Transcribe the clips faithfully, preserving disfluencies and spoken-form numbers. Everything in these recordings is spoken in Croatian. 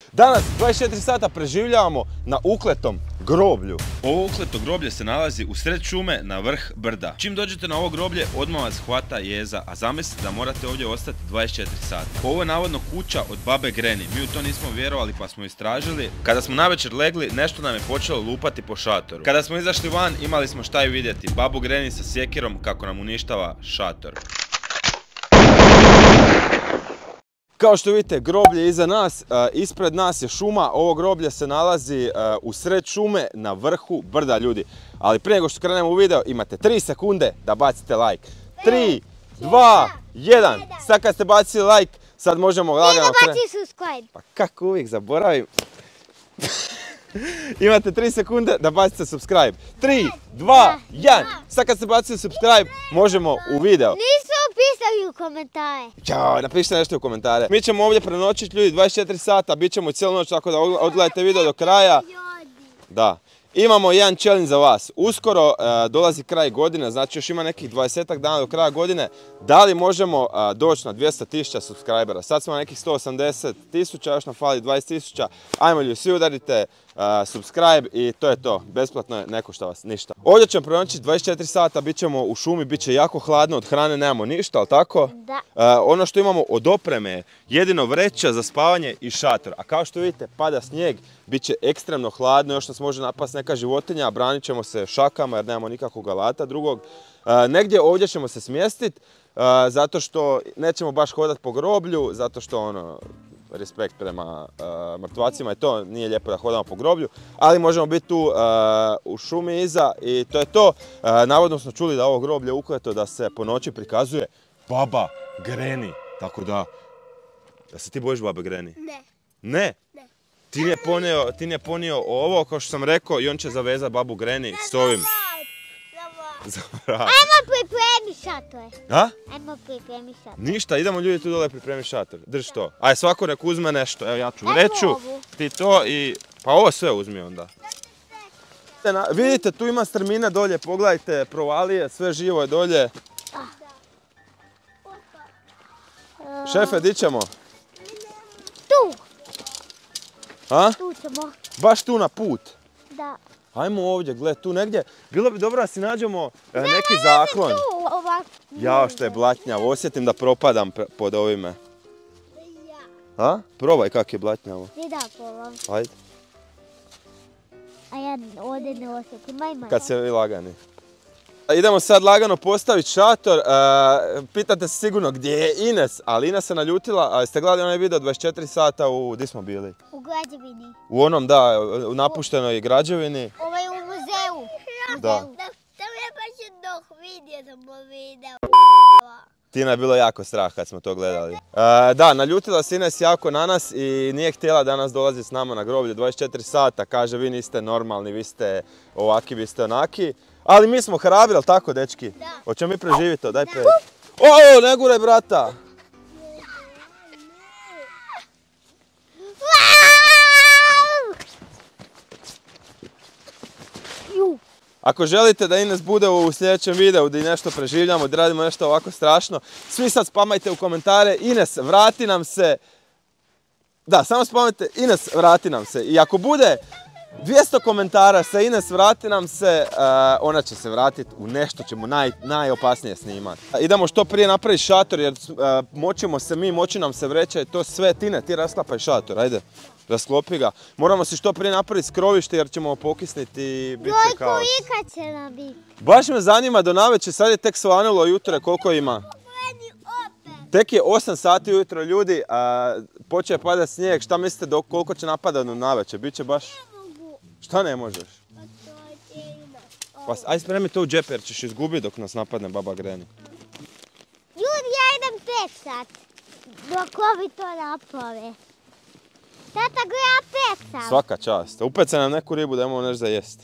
Danas dvadeset četiri sata preživljavamo na ukletom groblju. Ovo ukleto groblje se nalazi u sred šume na vrh brda. Čim dođete na ovo groblje, odmah vas hvata jeza, a zamislite da morate ovdje ostati dvadeset četiri sata. Ovo je navodno kuća od babe Greni. Mi u to nismo vjerovali pa smo istražili. Kada smo navečer legli, nešto nam je počelo lupati po šatoru. Kada smo izašli van, imali smo šta i vidjeti. Babu Greni sa sjekirom kako nam uništava šator. Kao što vidite, groblje je iza nas, ispred nas je šuma, ovo groblje se nalazi u sred šume na vrhu brda, ljudi. Ali prije nego što krenemo u video, imate tri sekunde da bacite like. tri, dva, jedan. Sad kad ste bacili like, sad možemo lagano krenuti. I da baci subscribe. Pa kako uvijek zaboravim. Imate tri sekunde da bacite subscribe. tri, dva, jedan. Sad kad ste bacili subscribe, možemo u video. Nisu pisali u komentare. Ćao, napišite nešto u komentare. Mi ćemo ovdje prenoćiti, ljudi, dvadeset četiri sata, bit ćemo cijelu noć, tako da odgledajte video do kraja. Da. Imamo jedan challenge za vas. Uskoro e, dolazi kraj godine, znači još ima nekih dvadesetak dana do kraja godine. Da li možemo e, doći na dvjesto tisuća subscribera? Sad smo na nekih sto osamdeset tisuća, još nam fali dvadeset tisuća. Ajmo ljudi, svi udarite e, subscribe i to je to. Besplatno je, ne košta vas ništa. Ovdje ćemo prenoćiti dvadeset četiri sata, bit ćemo u šumi, bit će jako hladno, od hrane nemamo ništa, ali tako? Da. E, ono što imamo od opreme je jedino vreća za spavanje i šator. A kao što vidite, pada snijeg, bit će ekstremno hladno, još nas može napast neka životinja, a branit ćemo se šakama jer nemamo nikakvog alata drugog. E, negdje ovdje ćemo se smjestiti, e, zato što nećemo baš hodati po groblju, zato što ono, respekt prema e, mrtvacima i to, nije lijepo da hodamo po groblju, ali možemo biti tu e, u šumi iza i to je to. E, navodno smo čuli da ovo groblje ukleto da se po noći prikazuje baba Greni, tako da, da se ti bojiš babe Greni? Ne. Ne? Ne. Ti nije ponio, ti nije ponio ovo, kao što sam rekao, i on će zavezati babu Greni s ovim. Za vrat. Ajmo pripremi šatore. A? Ajmo pripremi šatore. Ništa, idemo ljudi tu dole pripremiti šator. Drži to. Aj, svako nek uzme nešto. Evo ja ću Evo vreću, ovu. ti to i... Pa ovo sve uzmi onda. Vidite, tu ima strmine dolje, pogledajte, provalije, sve živo je dolje. Šefe, di ćemo? Tu. A? Tu ćemo. Baš tu na put. Da. Ajmo ovdje, gled, tu negdje. Bilo bi dobro da si nađemo e, neki zaklon. Tu, ovak. Jao što je blatnjavo, osjetim da propadam pre- pod ovime. A? Probaj kak je blatnjavo. Ti da povam. Ajde. A ja ovdje ne osjetim. Ajmo. Kad se vi lagani. Idemo sad lagano postaviti šator. E, pitate se sigurno gdje je Ines, ali Ines se naljutila. A jeste gledali onaj video dvadeset četiri sata u... Di smo bili? U građevini. U onom, da, u napuštenoj građevini. Ovaj u muzeju. Da. Sam je baš jednog vidio sam video. Tina je bilo jako strah kad smo to gledali. E, da, naljutila se Ines jako na nas i nije htjela danas dolaziti s nama na groblje dvadeset četiri sata. Kaže, vi niste normalni, vi ste ovaki, vi ste onaki. Ali mi smo hrabri, ali tako, dečki? Da. Hoćemo mi preživjeti to, daj pre... O, ne guraj, brata! Ako želite da Ines bude u sljedećem videu gdje nešto preživljamo, da radimo nešto ovako strašno, svi sad spamajte u komentare, Ines, vrati nam se. Da, samo spamajte, Ines, vrati nam se. I ako bude dvjesto komentara sa Ines, vrati nam se, uh, ona će se vratiti u nešto, ćemo naj, najopasnije snimati. Idemo što prije napraviti šator jer uh, moćimo se mi, moći nam se vreća i to sve. Tine, ti rasklapaj šator, ajde. Rasklopi ga. Moramo si što prije napraviti skrovište jer ćemo pokisniti i bit će kaos. Joj, kolika će nam biti? Baš me zanima do navečer, sad je tek svanulo jutro, koliko ima? Tek je osam sati ujutro, ljudi, a počeo padati snijeg, šta mislite do koliko će napadati do navečer? Biće baš... Šta ne možeš? Pa aj spremi to u džep jer ćeš izgubiti dok nas napadne baba Greni. Ljudi, ja idem pet sat. Dok ovi to naprave. Tata, gleda pet sat. Svaka čast. Upece nam neku ribu da imamo nešto za jesti.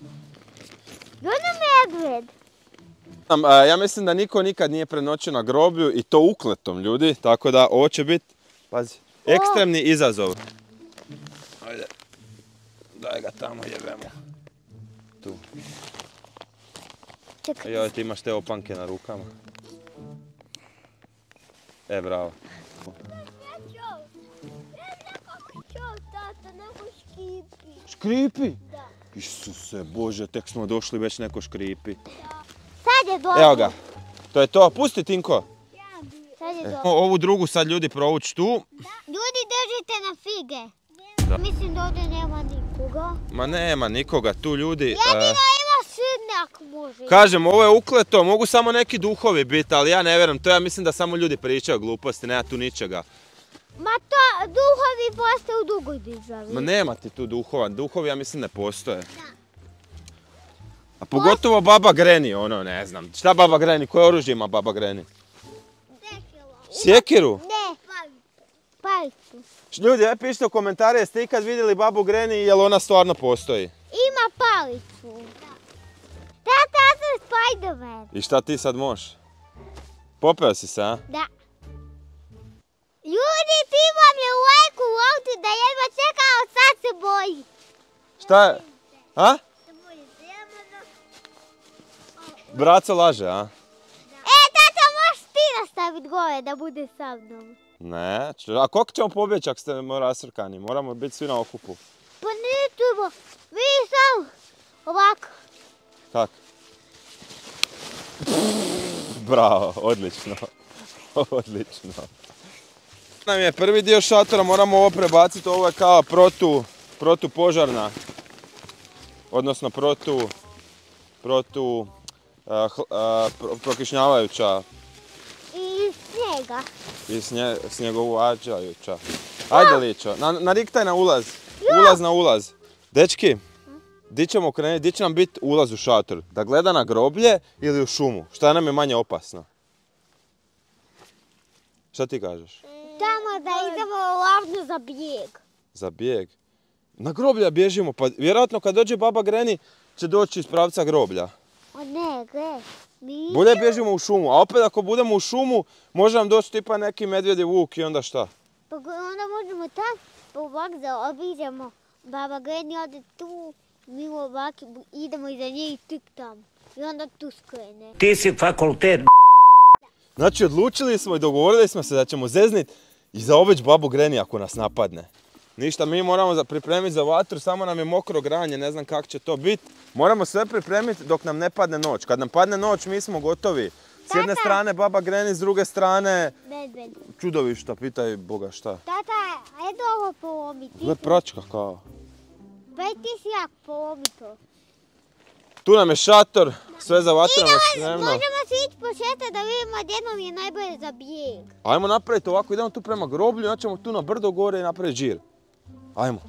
Ljudi medved. Ja mislim da niko nikad nije prenoćio na groblju i to ukletom, ljudi. Tako da ovo će biti, pazi, ekstremni izazov. Ajde. Daj ga tamo, jebemo. Tu. Čekaj. Joj, ti imaš te opanke na rukama. E, bravo. Škripi? Da. Isuse Bože, tek smo došli, već neko škripi. Sad je dobro. Evo ga, to je to. Pusti, Tinko. Sad je dobro. Ovu drugu sad ljudi provući tu. Ljudi, držite na fige. Da. Mislim da ovdje nema nikoga. Ma nema nikoga tu ljudi. Jedino uh, ima sudnjak može. Kažem, ovo je ukleto, mogu samo neki duhovi biti, ali ja ne vjerujem. To ja mislim da samo ljudi pričaju gluposti, nema tu ničega. Ma to duhovi postoje u drugoj državi. Ma nema ti tu duhova, duhovi ja mislim ne postoje. Da. A pogotovo baba Greni, ono ne znam. Šta baba Greni, koje oružje ima baba Greni? Sjekiru? Ne, palicu. Ljudi, aj pišite u komentare, jeste ikad vidjeli babu Greni, jel ona stvarno postoji? Ima palicu. Tata, ja sam Spider-Man. I šta ti sad možeš? Popeo si se, a? Da. Ljudi, ti vam je lajku u autu da jedva čekao, sad se boji. Šta je? A? Braco laže, a? E, tata, možeš ti nastaviti gore da bude sa mnom? Ne, a koliko ćemo pobjeći ako ste rasrkani? Moramo biti svi na okupu. Pa ne treba, vidi sam ovako. Kako? Bravo, odlično. Odlično. Nam je prvi dio šatora, moramo ovo prebaciti, ovo je kao protu, protupožarna. Odnosno protu, protu, uh, uh, prokišnjavajuća. I snijega. I snje, snjegovađajuća. Ajde Ličo, na, nariktaj na ulaz. Ulaz na ulaz. Dečki, di ćemo krenuti, di će nam biti ulaz u šator? Da gleda na groblje ili u šumu? Šta nam je manje opasno? Šta ti kažeš? Tamo da idemo lavno za bijeg. Za bijeg? Na groblja bježimo, pa vjerojatno kad dođe baba Greni će doći iz pravca groblja. O ne, gle. Mi... Bolje bježimo u šumu, a opet ako budemo u šumu može nam doći tipa neki medvjedi vuk i onda šta? Pa onda možemo tam, pa ovak zaobiđemo. Baba Greni ode tu, mi ovak idemo iza nje i tik tam. I onda tu skrene. Ti si fakultet. Znači odlučili smo i dogovorili smo se da ćemo zeznit i zaobići babu Greni ako nas napadne. Ništa, mi moramo pripremiti za vatru, samo nam je mokro granje, ne znam kako će to biti. Moramo sve pripremiti dok nam ne padne noć. Kad nam padne noć, mi smo gotovi. S jedne Tata. strane baba Greni, s druge strane... Medved. Čudovišta, pitaj Boga šta. Tata, ajde ovo polomi. Gle pračka kao. Pa i ti si jak polomi to. Tu nam je šator, sve za vatrama Idemo, spremno. možemo se ići po šeta da vidimo gdje nam je najbolje za bijeg. Ajmo napraviti ovako, idemo tu prema groblju, onda ćemo tu na brdo gore i napraviti žir. Ajmo.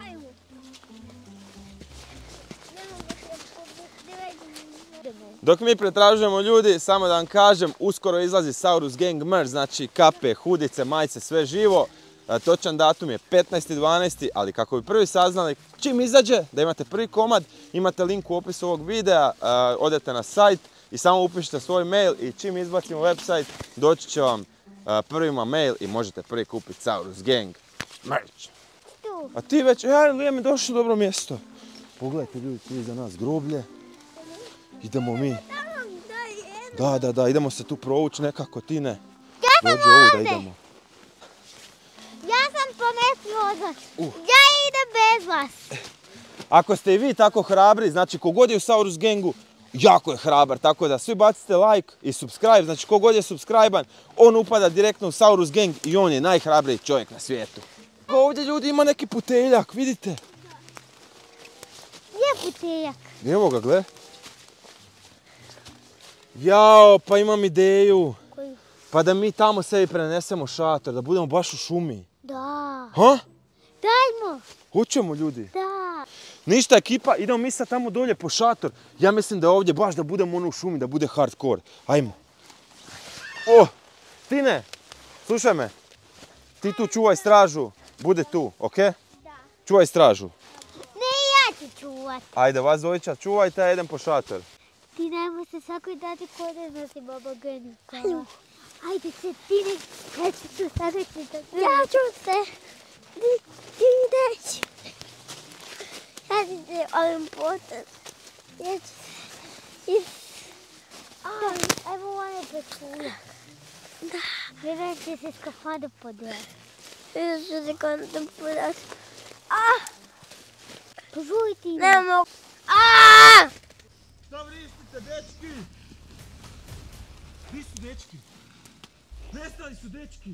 Dok mi pretražujemo ljudi, samo da vam kažem, uskoro izlazi Saurus Gang merch, znači kape, hudice, majice, sve živo. Točan datum je petnaesti dvanaesti, ali kako bi prvi saznali čim izađe, da imate prvi komad, imate link u opisu ovog videa, odete na sajt i samo upišite svoj mail i čim izbacimo website, doći će vam prvima mail i možete prvi kupiti Saurus Gang merch. A ti već, ja, Lija mi došlo dobro mjesto. Pogledajte ljudi, tu iza nas groblje. Idemo mi. Da, da, da, idemo se tu provući nekako, ti ne. Dođe ovu da idemo. Ja sam pametno odlaš. Uh. Ja idem bez vas. Ako ste i vi tako hrabri, znači kogod je u Saurus Gangu, jako je hrabar, tako da svi bacite like i subscribe, znači kogod je subscribe-an, on upada direktno u Saurus Gang i on je najhrabriji čovjek na svijetu. Ovdje ljudi ima neki puteljak, vidite? Gdje puteljak? Evo ga, gle. Jao, pa imam ideju. Koju? Pa da mi tamo sebi prenesemo šator, da budemo baš u šumi. Da. Ha? Dajmo. Hoćemo ljudi. Da. Ništa ekipa, idemo mi sad tamo dolje po šator. Ja mislim da je ovdje baš da budemo ono u šumi, da bude hardcore. Ajmo. O, Tine, slušaj me. Ti tu čuvaj stražu. Bude tu, okej? Okay? Da. Čuvaj stražu. Ne, ja ću čuvat. Ajde, vas dvojica čuvajte, ja idem po šator. Ti najmo se svakoj dati kod ne nosi baba Greni. Ajde se, ti ne, ja ću tu staviti da... Ja ću se. Ti, ti ideš. Ja ću se ovim potem. Ja ću se. I... Aj, ajmo ovaj pečuljak. Da. Vjerujem će se skafadu podijati. Vjerujem će se skafadu podijati. Ah! Požujte ih. Ne mogu. Aaaa! Šta vrištite, dečki? Gdje su dečki? Nestali su dečki!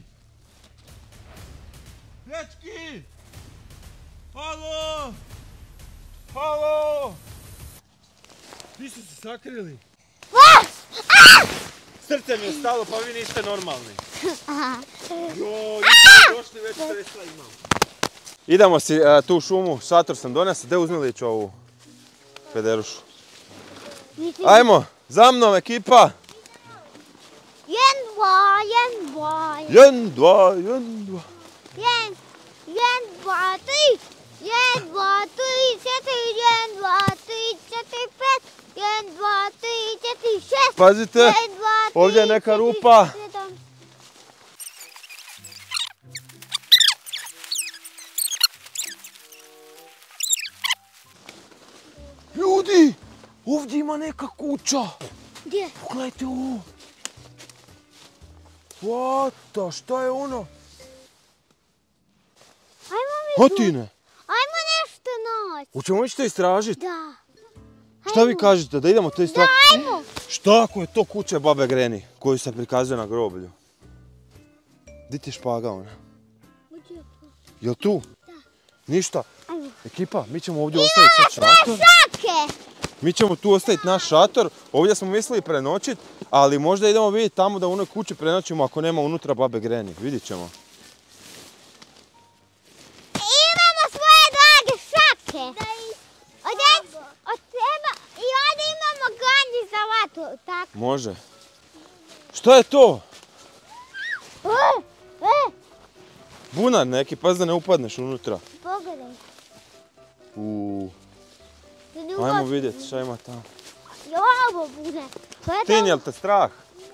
Dečki! Halo! Halo! Gdje su se sakrili? Srce mi je stalo, pa vi niste normalni. Joj, niste došli, već sredstva imam. Idemo si uh, tu šumu, šator sam donesao, gdje uzmi lić ovu pederušu? Ajmo, za mnom ekipa! Jen, dva, jen, dva, Jen, dva, jen, dva. jen, jen, dva, tri, jen, dva, tri, četiri, jen, dva, tri, četiri, pet, jen, dva, tri, četiri, šest, Pazite, jen, dva, tri, ovdje je neka četiri, rupa. sedam. Ljudi, ovdje ima neka kuća. Gdje? Pogledajte ovo. What, šta je ono? Ajmo mi tu. Hotine, Ajmo nešto naći. hoćemo ići to istražiti? Da. Šta vi kažete, da idemo to istražiti? Da, ajmo. Šta ako je to kuća babe Greni, koju se prikazuje na groblju? Di ti je špaga ona? Jel tu? Da. Ništa. Ajmo. Ekipa, mi ćemo ovdje ostaviti sad šator. Šake. Mi ćemo tu ostaviti naš šator. Ovdje smo mislili prenoćit, ali možda idemo vidjeti tamo da u onoj kući prenoćimo ako nema unutra babe Greni. Vidit ćemo. Imamo svoje drage šake. Od, od treba, i ovdje imamo ganji za vatru, tako? Može. Šta je to? E, e, Bunar neki, pazi da ne upadneš unutra. pogledaj. Uuu, Da ne ajmo ugosti. vidjeti šta ima tamo. I ovo bude. Tin, jel te strah?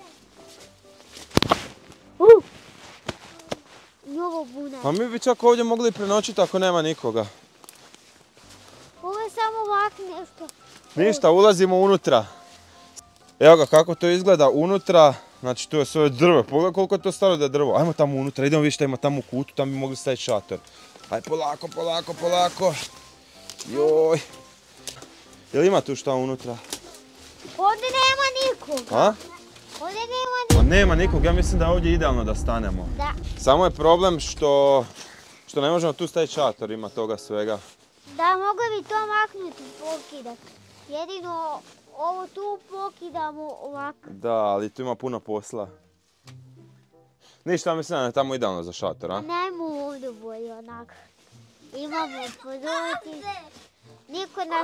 Uh. I ovo bude. Pa mi bi čak ovdje mogli prenoćiti ako nema nikoga. Ovo je samo ovak nešto. Ništa, ulazimo unutra. Evo ga kako to izgleda unutra. Znači tu je sve drvo, pogledaj koliko je to staro da je drvo. Ajmo tamo unutra, idemo vidjeti šta ima tamo u kutu, tamo bi mogli staviti šator. Aj polako, polako, polako. Joj. Jel ima tu šta unutra? Ovdje nema nikoga. A? Ovdje nema Pa nikoga. nema nikog, ja mislim da je ovdje idealno da stanemo. Da. Samo je problem što, što ne možemo tu staviti šator, ima toga svega. Da, mogli bi to maknuti, pokidat. Jedino ovo tu pokidamo ovako. Da, ali tu ima puno posla. Ništa, mislim da je tamo idealno za šator, a? Najmo ovdje bolje onako. Imamo područje. Niko nas...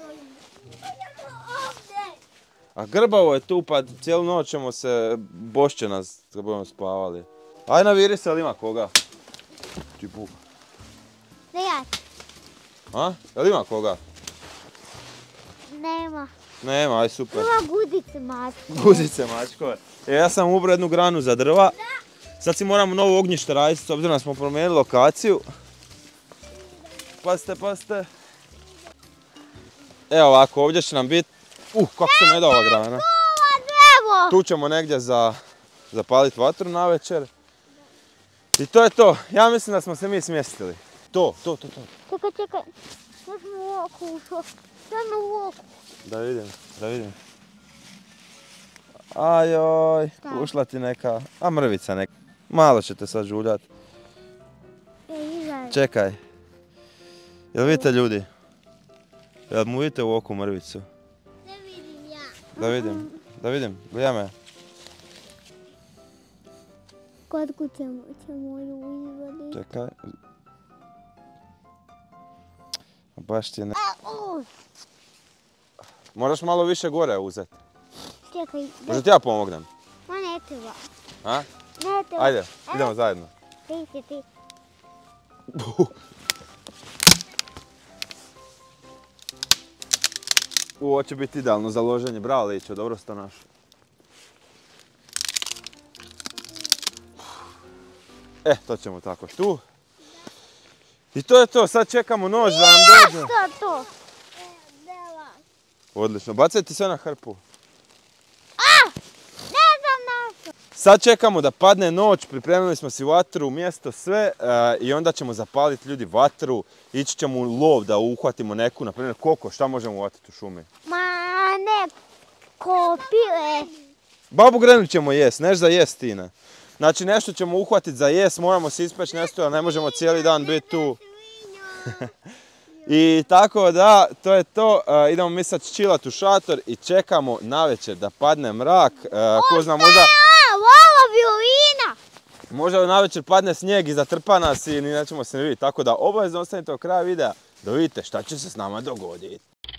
A grbavo je tu, pa cijelu noć ćemo se, bošće nas kad budemo spavali. Aj naviri se, ali ima koga? Ti buk. Ne ja. A? Jel ima koga? Nema. Nema, aj super. Ima gudice maske. Guzice mačkove. E, ja sam ubrao jednu granu za drva. Sad si moramo novo ognjište raditi, s obzirom da smo promijenili lokaciju. Pazite, pazite. Evo ovako, ovdje će nam biti... Uh, kako se ne da ova grana. Evo! Tu ćemo negdje za, zapaliti vatru na večer. I to je to. Ja mislim da smo se mi smjestili. To, to, to, to. Čekaj, čekaj. Sad mi u oku ušao. Sad mi u oku. Da vidim, da vidim. Ajoj, Šta? ušla ti neka, a mrvica neka. Malo će te sad žuljat. E, izaj. Čekaj. Jel vidite ljudi? Jel mu vidite u oku mrvicu? Ne vidim ja. Da vidim, da vidim, gledaj me. Kod kuće ćemo ju izvaditi. Čekaj. Baš ti je ne... Au! Moraš malo više gore uzeti. Čekaj. Možda ti ja pomognem? Ma ne treba. A? Ne treba. Ajde, idemo zajedno. Ti si ti. U, ovo će biti idealno za loženje. Bravo Lićo, dobro si to našao. E, to ćemo tako tu. I to je to, sad čekamo noć da nam dođe. Što to? Odlično, bacaj ti sve na hrpu. A! Ne znam našo. Sad čekamo da padne noć, pripremili smo si vatru, mjesto, sve uh, i onda ćemo zapaliti ljudi vatru, ići ćemo u lov da uhvatimo neku, na primjer koko, šta možemo uhvatiti u šumi? Ma ne, kopile. Babu Grenu ćemo jest, neš za jest, Tina. Znači nešto ćemo uhvatiti za jest, moramo se ispeći nešto, ali ne možemo cijeli dan biti tu. I tako da, to je to, uh, idemo mi sad chillat u šator i čekamo navečer da padne mrak, uh, ko zna možda... Ovo violina! Možda navečer padne snijeg i zatrpa nas i ni nećemo se ne vidjeti, tako da obavezno ostanite do kraja videa da vidite šta će se s nama dogoditi.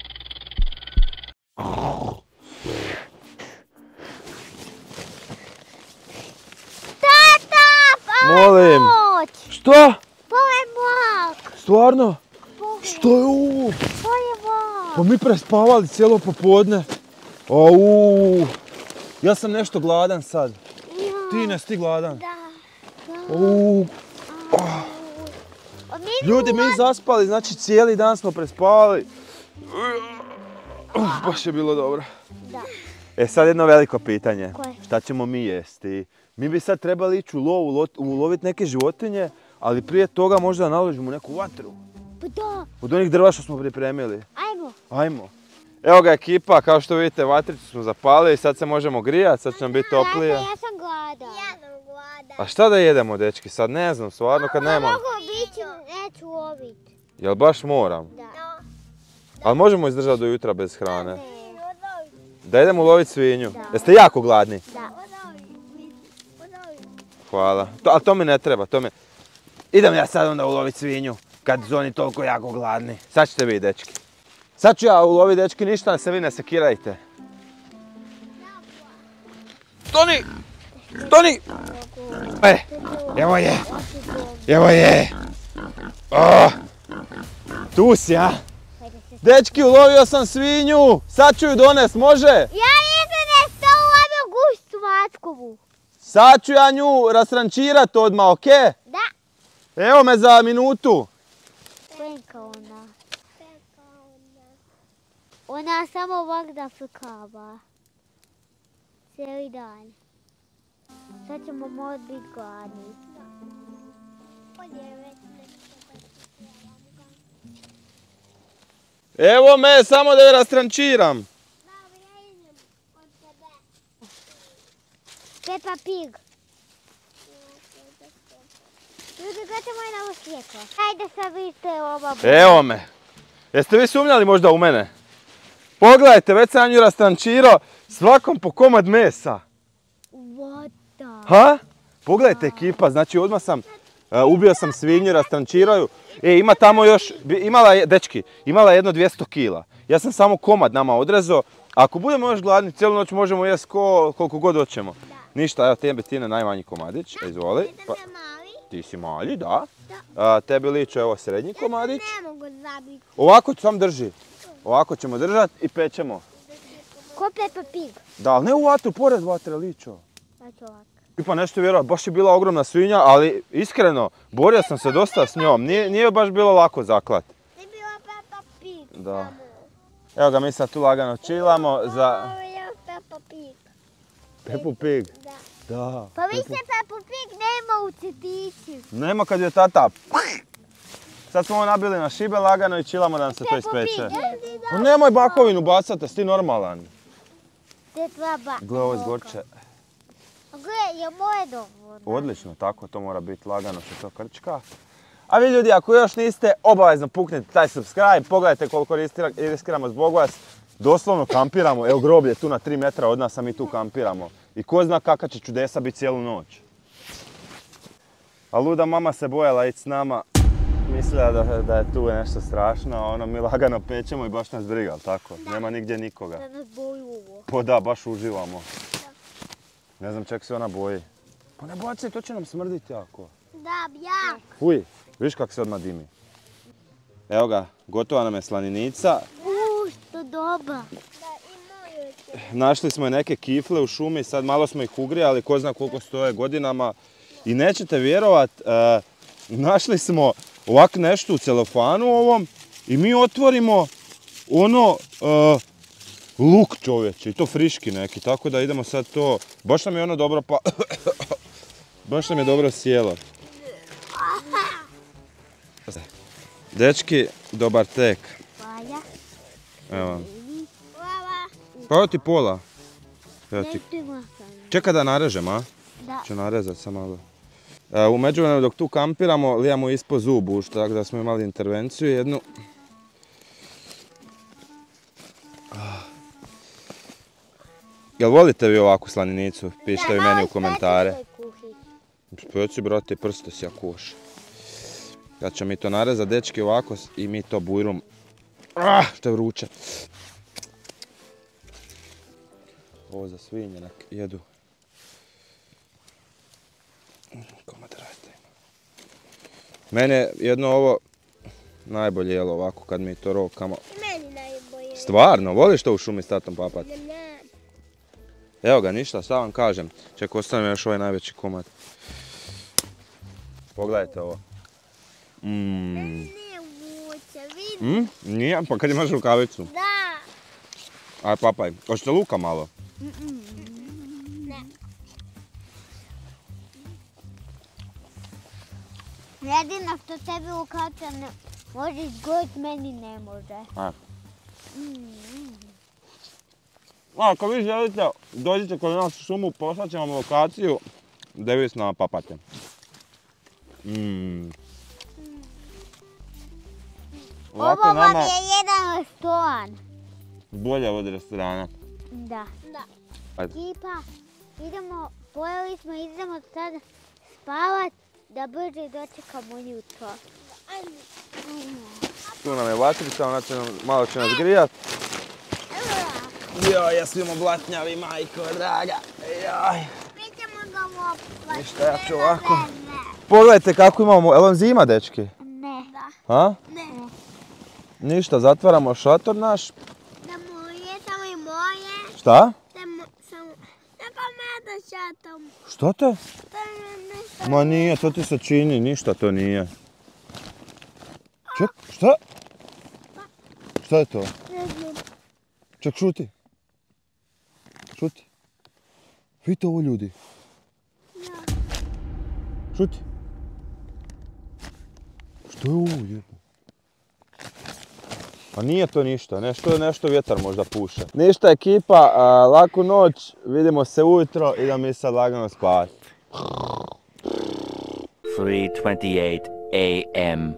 Tata, pa Molim. noć! Što? Pole mrak! Stvarno? Pole, Što je ovo? pole mrak! Pa mi prespavali cijelo popodne. Au. Ja sam nešto gladan sad. Ti nesi gladan? Da, da. Au. A mi Ljudi, mi zaspali, znači cijeli dan smo prespavali. Uf, baš je bilo dobro. Da. E sad jedno veliko pitanje. Koje? Šta ćemo mi jesti? Mi bi sad trebali ići u lov, uloviti neke životinje, ali prije toga možda naložimo neku vatru. Pa da, Od onih drva što smo pripremili. ajmo. Ajmo. Evo ga ekipa, kao što vidite vatricu smo zapalili, sad se možemo grijati, sad će nam biti toplije. Tata, ja sam gladan. Ja sam gladan. A šta da jedemo, dečki? Sad ne znam, stvarno kad nema. Mogu biti, neću loviti. Jel baš moram? Da. Ali možemo izdržati do jutra bez hrane. Ne. Da idemo uloviti svinju. Da. Jeste jako gladni? Da. Hvala. To, ali to mi ne treba, to mi... Idem ja sad onda uloviti svinju, kad su oni toliko jako gladni. Sad ćete vi, dečki. Sad ću ja uloviti, dečki, ništa se vi ne sekirajte. Toni! Toni! E, evo je! Evo je! Oh, tu si, a? Dečki, ulovio sam svinju! Sad ću ju donest, može? Ja nisam nešto ulovio guštu matkovu. Sad ću ja nju rasrančirat odmah, okej? Da. Evo me za minutu. Penka ona. Ona samo ovak da frkava. Cijeli dan. Sad ćemo morat biti gladni. Evo me, samo da je rastrančiram. Peppa Pig. Ljudi, gledajte moje novo svjetlo. Hajde sad vidite ova boja. Evo me. Jeste vi sumnjali možda u mene? Pogledajte, već sam nju rastrančirao, svakom po komad mesa. What the? Ha? Pogledajte ekipa, znači odmah sam, uh, ubio sam svinju, rastrančirao ju. E, ima tamo još, imala je, dečki, imala je jedno dvjesto kila. Ja sam samo komad nama odrezao. Ako budemo još gladni, cijelu noć možemo jesti ko, koliko god hoćemo. Ništa, evo tebi Tina najmanji komadić, izvoli. Pa, ti si mali, da. A, tebi liče evo srednji komadić. Ne mogu zabiti. Ovako sam drži. Ovako ćemo držati i pećemo. Ko Peppa Pig? Da, ali ne u vatru, pored vatre ličo. Znači ovako. I pa nešto vjerovati, baš je bila ogromna svinja, ali iskreno, borio sam se dosta s njom. Nije, nije baš bilo lako zaklat. Ti bila Peppa Pig. Da. Evo ga, mi sad tu lagano chillamo za... Ovo je Peppa Pig. Peppu Pig. Da. Da. Pa više Peppa Pig nema u cetići. Nema kad je tata... Sad smo ovo nabili na šibe lagano i chillamo da nam se to ispeče. Pa nemoj bakovinu bacati, jesi ti normalan. Te tvoja ba... Gle, ovo izgorče. Gle, je moje dovoljno. Odlično, tako to mora biti lagano se to krčka. A vi ljudi, ako još niste, obavezno puknite taj subscribe, pogledajte koliko riskiramo zbog vas. Doslovno kampiramo, evo groblje tu na tri metra od nas, a mi tu kampiramo. I ko zna kakva će čudesa biti cijelu noć. A luda mama se bojala ići s nama, mislila da, da je tu nešto strašno, a ono mi lagano pečemo i baš nas briga, tako? Nema nigdje nikoga. Da nas boju ovo. Pa da, baš uživamo. Ne znam ček se ona boji. Pa ne bojati se, to će nam smrditi jako. Da, ja. Uj, viš kak se odmah dimi. Evo ga, gotova nam je slaninica. Uuu, što doba. Našli smo i neke kifle u šumi, sad malo smo ih ugrijali, ko zna koliko stoje godinama. I nećete vjerovat, e, našli smo ovak nešto u celofanu ovom i mi otvorimo ono, e, Luk, čovječe, i to friški neki, tako da idemo sad to... Baš nam je ono dobro pa... Baš nam je dobro sjelo. Dečki, dobar tek. Hvala. Evo. Hvala. Pa evo ti pola. Evo ti... Nećemo. Čekaj da narežem, a? Da. Ću narezat sam malo. E, u međuvremenu dok tu kampiramo, lijamo ispod zubu, što tako da smo imali intervenciju jednu. Jel volite vi ovakvu slaninicu? Pišite vi meni u komentare. Speci, brate, prste si ja kuš. Kad ćemo mi to narezat, dečki, ovako i mi to bujrum. Ah, što je vruće. Ovo za svinje nek jedu. Komad rajta ima. Mene jedno ovo najbolje jelo ovako kad mi to rokamo. Meni najbolje. Stvarno, voliš to u šumi s tatom papat? Ne, ne. Evo ga, ništa, sad vam kažem. Čekaj, ostane mi još ovaj najveći komad. Pogledajte ovo. Mmm. Ne vuče, vidi. Mm? Nije, pa kad imaš rukavicu. Da. Aj papaj, hoćete luka malo? Ne. Jedino što tebi ukača ne može izgojit, meni ne može. A. Ako vi želite, dođite kod nas u šumu, poslat ćemo vam lokaciju gdje vi s nama papate. Mm. Ovako Ovo vam nama je jedan restoran. bolje od restorana. Da. Da. Ajde. Ekipa, idemo, pojeli smo, idemo sad spavat da brže dočekamo jutro. Tu nam je vatrica, ona će nam, malo će nas grijat. Joj, ja svimo blatnjavi, majko draga. Joj. Mi ćemo ga lopati. Ništa, ja ću ovako. Pogledajte kako imamo, jel vam zima, dečki? Ne. Da. A? Ne. Ništa, zatvaramo šator naš. Da moje, samo i moje. Šta? Samo, samo, ne pomeda šatom. Što te? To je nešto. Ma nije, to ti se čini, ništa to nije. Ček, šta? Šta je to? Ne znam. Ček, šuti. Šuti. Vidite ovo ljudi. Ja. Šuti. Što je ovo lijepo? A nije to ništa, nešto, nešto vjetar možda puše. Ništa ekipa, a, laku noć, vidimo se ujutro i da mi sad lagano spavati. three twenty-eight a m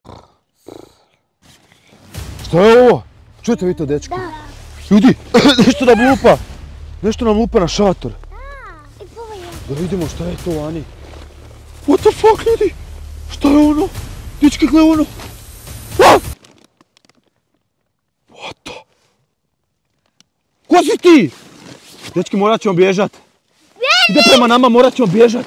Što je ovo? Čujete vi to, dečki? Da. Ljudi, nešto nam lupa. Nešto nam lupa na šator. I pogledaj. Da vidimo šta je to, Ani. What the fuck, ljudi? Šta je ono? Dečki, gledaj ono. Ah! What the? Ko si ti? Dečki, morat ćemo bježat. Ide prema nama, morat ćemo bježat.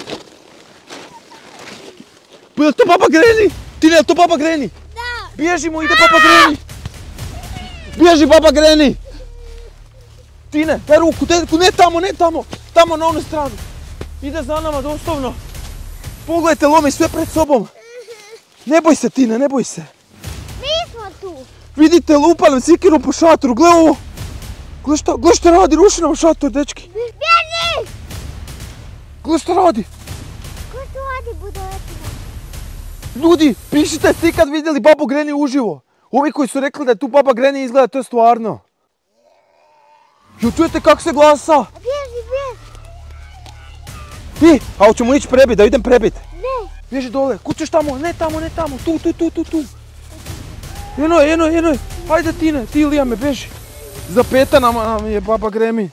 Pa je li to Baba Granny? Ti ne, je li to Baba Granny? Da. Bježimo, ide Baba Granny. Bježi Baba Granny. Tine, daj ruku, daj ruku, ne tamo, ne tamo. Tamo na onu stranu. Ide za nama, doslovno. Pogledajte, lomi sve pred sobom. Ne boj se, Tine, ne boj se. Mi smo tu. Vidite, lupa nam sikirom po šatoru, gle ovo. Gle šta, gle šta radi, ruši nam šator, dečki. Bježi! Gle šta radi. Ko tu radi budoletina? Ljudi, pišite ste ikad vidjeli Babu Granny uživo. Ovi koji su rekli da je tu Baba Granny izgleda, to je stvarno. Jo, čujete kako se glasa? Bježi, bježi. Ti, a hoćemo ići prebit, da idem prebit. Ne. Bježi dole, kud ćeš tamo, ne tamo, ne tamo, tu, tu, tu, tu, tu. Eno je, eno je, eno je. Ajde Tine, ti Ilija me, beži. Za peta nam, nam je Baba Granny.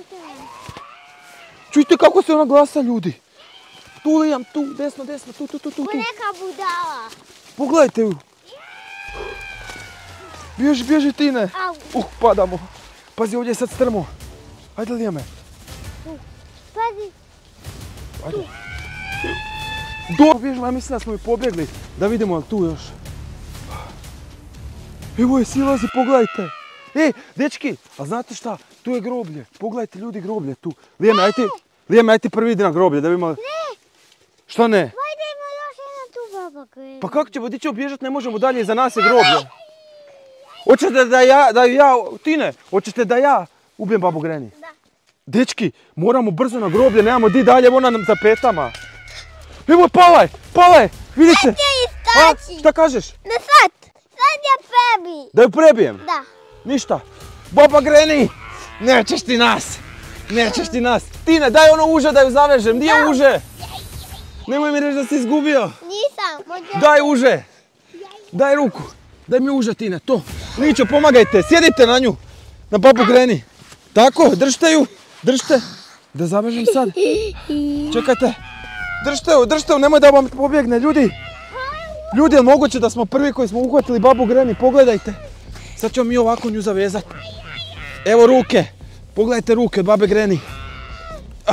Čujte kako se ona glasa, ljudi. Tu Lijam, tu, desno, desno, tu, tu, tu, tu. Ko neka budala. Pogledajte ju. Bježi, bježi Tine. Au. Uh, padamo. Pazi, ovdje je sad strmo. Ajde Lijame. Pazi. Ajde. Dobro, bježimo, ja mislim da smo i pobjegli. Da vidimo li tu još. Evo je, silazi, pogledajte. Ej, dečki, a znate šta? Tu je groblje. Pogledajte ljudi, groblje tu. Lijeme, ajde, Lijeme, ajde prvi idi na groblje da vidimo. Ne. Šta ne? Ajde, ima još jedna tu Baba Granny. Pa kako ćemo, gdje ćemo bježati, ne možemo dalje, iza nas je groblje. Hoćete da ja, da ja, Tine, hoćete da ja Ubijem babu Greni. Da. Dečki, moramo brzo na groblje, nemamo di dalje, ona nam za petama. Evo je, pala je, pala je, vidite. Neće istaći. Šta kažeš? Ne sad. Sad je prebi. Da ju prebijem? Da. Ništa. Baba Greni, nećeš ti nas. Nećeš ti nas. Tine, daj ono uže da ju zavežem, gdje je uže? Nemoj mi reći da si izgubio. Nisam. Možda... Daj uže. Daj ruku. Daj mi uže, Tine, to. Ličo, pomagajte, sjedite na nju. Na babu Greni. Tako, držite ju. Držite. Da zavežem sad. Čekajte. Držite ju, držite ju, nemoj da vam pobjegne, ljudi. Ljudi, je li moguće da smo prvi koji smo uhvatili babu Greni? Pogledajte. Sad ćemo mi ovako nju zavezati. Evo ruke. Pogledajte ruke od babe Greni. Ah.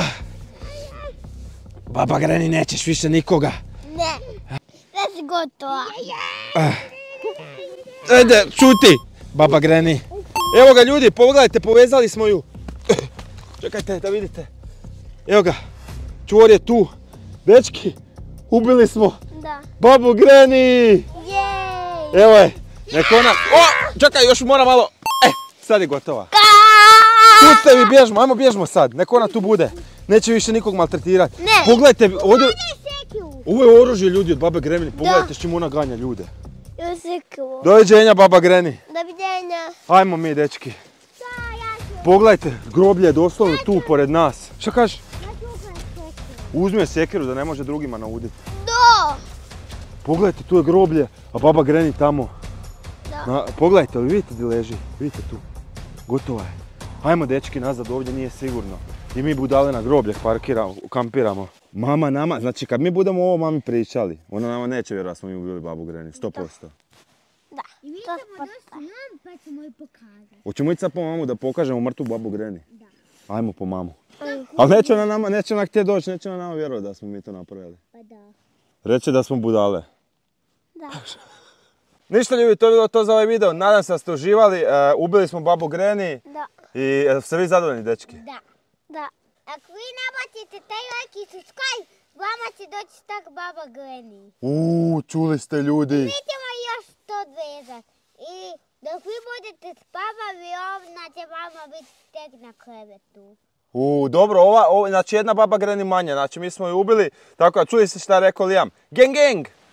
Baba Greni, nećeš više nikoga. Ne. Sve si gotova. Ah. Ajde, čuti. Baba Greni. Evo ga, ljudi, pogledajte, povezali smo ju. Čekajte da vidite. Evo ga. Čvor je tu. Dečki, ubili smo Da. babu Greni. Jej. Evo je. Nek ona... O, čekaj, još mora malo. E, sad je gotova. Tu ste vi, bježmo, ajmo bježmo sad. Nek ona tu bude. Neće više nikog maltretirati. Ne. Pogledajte, ovdje... Sekiu. Ovo je oružje, ljudi, od babe Greni. Pogledajte s čim ona ganja ljude. Jo sekiu. Doviđenja, baba Greni. Doviđenja. Ajmo mi, dečki. Da, ja ću. Pogledajte, groblje je doslovno tu, pored nas. Šta kažeš? Ja ću ukrati sekiu. Uzmi je sjekiru da ne može drugima nauditi. Da. Pogledajte, tu je groblje, a baba Greni tamo. Da. Na, pogledajte, ali vidite gdje leži? Vidite tu. Gotova je. Ajmo, dečki, nazad, ovdje nije sigurno. I mi budale na groblje parkiramo, kampiramo. Mama nama, znači kad mi budemo ovo mami pričali, ona nama neće vjerovati da smo mi ubili babu Greni, sto posto. Da. I mi ćemo doći s njom pa ćemo joj pokazati. Hoćemo ići sad po mamu da pokažemo mrtvu babu Greni? Da. Ajmo po mamu. Ali neće ona nama, neće ona htjeti doći, neće ona nama vjerovati da smo mi to napravili. Pa da. Reće da smo budale. Da. Ništa, ljudi, to je bilo to za ovaj video. Nadam se da ste uživali. E, ubili smo babu Greni. Da. I e, ste vi zadovoljni, dečki? Da. Da. Ako vi nabacite taj like i subscribe, vama će doći tak baba Greni. Uuu, čuli ste, ljudi. Mi ćemo još to odvezat. I dok vi budete spavali, ovna će mama biti tek na krevetu. Uuu, dobro, ova, ova, znači jedna baba Greni manja, znači mi smo ju ubili. Tako da čuli ste šta je rekao Liam. Geng, geng!